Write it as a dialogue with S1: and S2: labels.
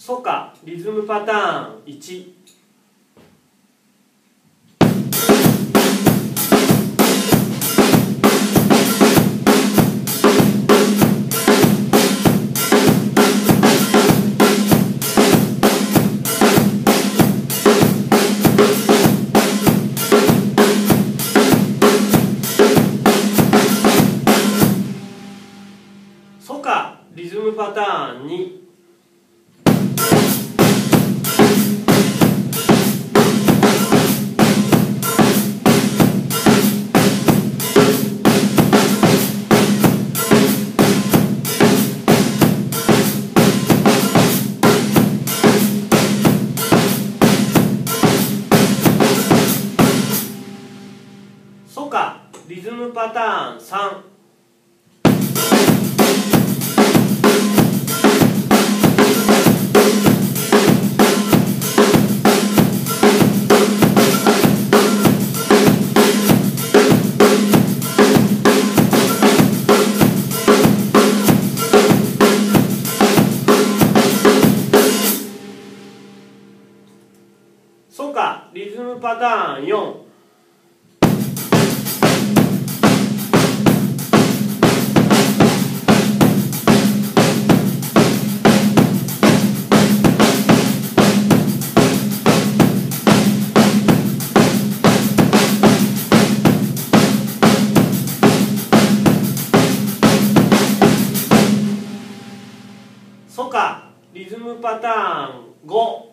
S1: ソカリズムパターン1。ソカリズムパターン2。ソカリズムパターン3。ソカリズムパターン4。ソカリズムパターン5。